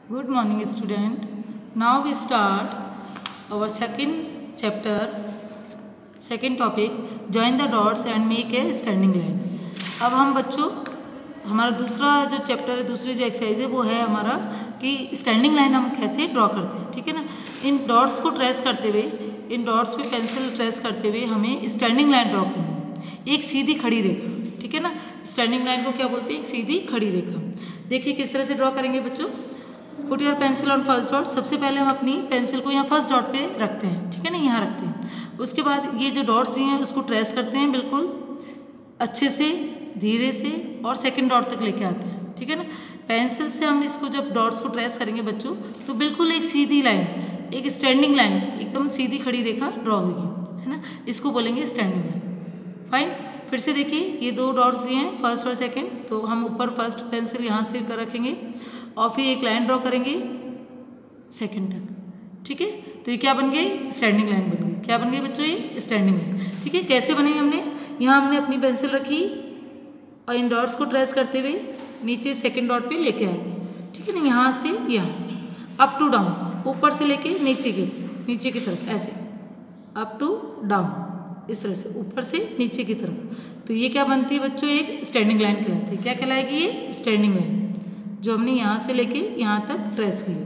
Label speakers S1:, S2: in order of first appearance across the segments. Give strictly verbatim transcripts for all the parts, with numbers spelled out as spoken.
S1: Good morning, student. Now we start our second chapter, second topic. Join the dots and make a standing line. अब हम बच्चों हमारा दूसरा जो chapter है, दूसरी जो एक्सरसाइज है वो है हमारा कि स्टैंडिंग लाइन हम कैसे ड्रॉ करते हैं. ठीक है ना. इन डॉट्स को ट्रेस करते हुए, इन डॉट्स पे पेंसिल ट्रेस करते हुए हमें स्टैंडिंग लाइन ड्रॉ करनी है. एक सीधी खड़ी रेखा. ठीक है ना. स्टैंडिंग लाइन को क्या बोलते हैं? एक सीधी खड़ी रेखा. देखिए किस तरह से ड्रॉ करेंगे बच्चों. Put your pencil on first dot. सबसे पहले हम अपनी पेंसिल को यहाँ फर्स्ट डॉट पे रखते हैं. ठीक है ना. यहाँ रखते हैं. उसके बाद ये जो डॉट्स दिए हैं उसको ट्रेस करते हैं बिल्कुल अच्छे से, धीरे से, और सेकंड डॉट तक लेके आते हैं. ठीक है ना. पेंसिल से हम इसको जब डॉट्स को ट्रेस करेंगे बच्चों तो बिल्कुल एक सीधी लाइन, एक स्टैंडिंग लाइन, एकदम सीधी खड़ी रेखा ड्रॉ होगी. है ना. इसको बोलेंगे स्टैंडिंग लाइन. फाइन. फिर से देखिए ये दो डॉट्स दिए हैं फर्स्ट और सेकेंड, तो हम ऊपर फर्स्ट पेंसिल यहाँ से कर रखेंगे और फिर एक लाइन ड्रॉ करेंगे सेकंड तक. ठीक है. तो ये क्या बन गई? स्टैंडिंग लाइन बन गई. क्या बन गई बच्चों? ये स्टैंडिंग लाइन. ठीक है. कैसे बनेगी? हमने यहाँ हमने अपनी पेंसिल रखी और इन डॉट्स को ट्रेस करते हुए नीचे सेकंड डॉट पे लेके आएंगे. ठीक है ना. यहाँ से यहाँ अप टू डाउन, ऊपर से लेके नीचे की नीचे की तरफ, ऐसे अप टू डाउन, इस तरह से ऊपर से नीचे की तरफ. तो ये क्या बनती है बच्चों? एक स्टैंडिंग लाइन कहलाती है. क्या कहलाएगी? ये स्टैंडिंग लाइन, जो हमने यहाँ से लेके यहाँ तक ट्रेस की.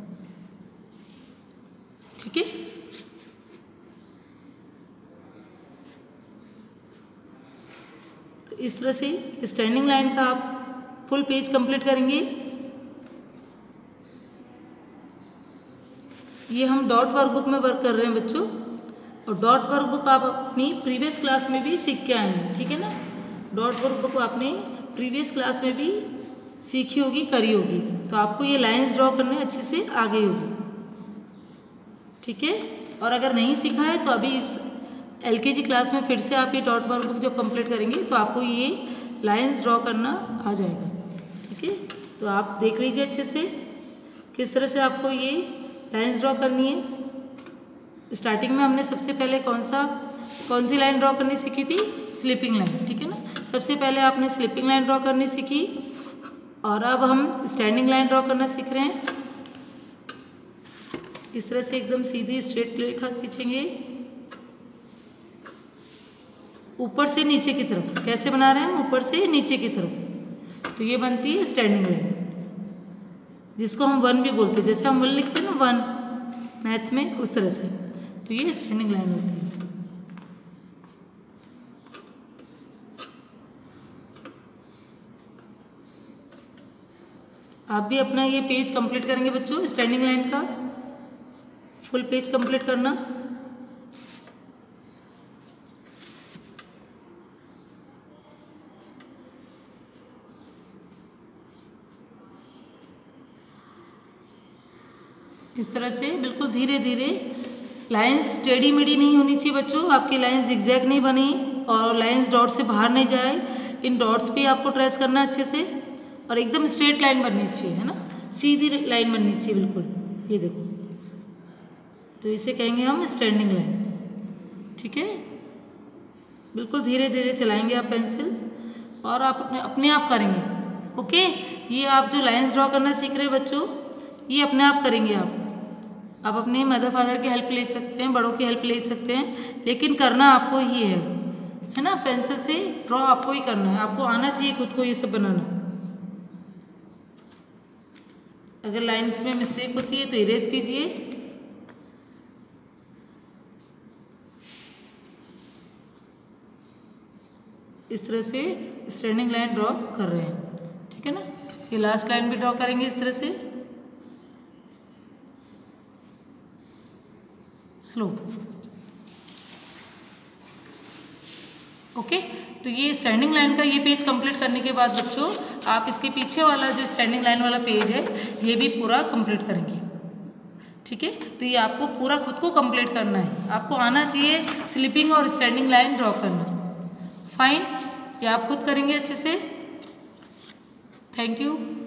S1: ठीक है. तो इस तरह से स्टैंडिंग लाइन का आप फुल पेज कंप्लीट करेंगे. ये हम डॉट वर्कबुक में वर्क कर रहे हैं बच्चों, और डॉट वर्कबुक आप अपनी प्रीवियस क्लास में भी सीख के आए हैं. ठीक है ना. डॉट वर्कबुक आपने प्रीवियस क्लास में भी सीखी होगी, करी होगी, तो आपको ये लाइंस ड्रॉ करने अच्छे से आ गई होगी. ठीक है. और अगर नहीं सीखा है तो अभी इस एलकेजी क्लास में फिर से आप ये डॉट वर्कबुक जब कंप्लीट करेंगे तो आपको ये लाइंस ड्रॉ करना आ जाएगा. ठीक है. तो आप देख लीजिए अच्छे से किस तरह से आपको ये लाइंस ड्रॉ करनी है. स्टार्टिंग में हमने सबसे पहले कौन सा कौन सी लाइन ड्रॉ करनी सीखी थी? Slipping line. ठीक है ना. सबसे पहले आपने स्लिपिंग लाइन ड्रॉ करनी सीखी, और अब हम स्टैंडिंग लाइन ड्रॉ करना सीख रहे हैं. इस तरह से एकदम सीधी स्ट्रेट रेखा खींचेंगे ऊपर से नीचे की तरफ. कैसे बना रहे हैं हम? ऊपर से नीचे की तरफ. तो ये बनती है स्टैंडिंग लाइन, जिसको हम वन भी बोलते हैं. जैसे हम वन लिखते हैं ना, वन मैथ में, उस तरह से. तो ये स्टैंडिंग लाइन होती है. आप भी अपना ये पेज कंप्लीट करेंगे बच्चों, स्टैंडिंग लाइन का फुल पेज कंप्लीट करना. इस तरह से बिल्कुल धीरे धीरे. लाइंस टेढ़ी मेढ़ी नहीं होनी चाहिए बच्चों. आपकी लाइंस जिगजैग नहीं बनी और लाइंस डॉट से बाहर नहीं जाए. इन डॉट्स पे आपको ट्रेस करना अच्छे से, और एकदम स्ट्रेट लाइन बननी चाहिए. है ना. सीधी लाइन बननी चाहिए बिल्कुल. ये देखो, तो इसे कहेंगे हम स्टैंडिंग लाइन. ठीक है. बिल्कुल धीरे धीरे चलाएंगे आप पेंसिल, और आप अपने अपने आप करेंगे. ओके. ये आप जो लाइंस ड्रॉ करना सीख रहे हैं बच्चों, ये अपने आप करेंगे आप. आप अपने मदर फादर की हेल्प ले सकते हैं, बड़ों की हेल्प ले सकते हैं, लेकिन करना आपको ही है. है ना. पेंसिल से ड्रॉ आपको ही करना है. आपको आना चाहिए खुद को ये सब बनाना. अगर लाइंस में मिस्टेक होती है तो इरेज कीजिए. इस तरह से स्टैंडिंग लाइन ड्रॉ कर रहे हैं. ठीक है ना. ये लास्ट लाइन भी ड्रॉ करेंगे इस तरह से स्लो. ओके. तो ये स्टैंडिंग लाइन का ये पेज कंप्लीट करने के बाद बच्चों आप इसके पीछे वाला जो स्टैंडिंग लाइन वाला पेज है ये भी पूरा कंप्लीट करेंगे. ठीक है. तो ये आपको पूरा खुद को कंप्लीट करना है. आपको आना चाहिए स्लिपिंग और स्टैंडिंग लाइन ड्रॉ करना. फाइन. ये आप खुद करेंगे अच्छे से. Thank you.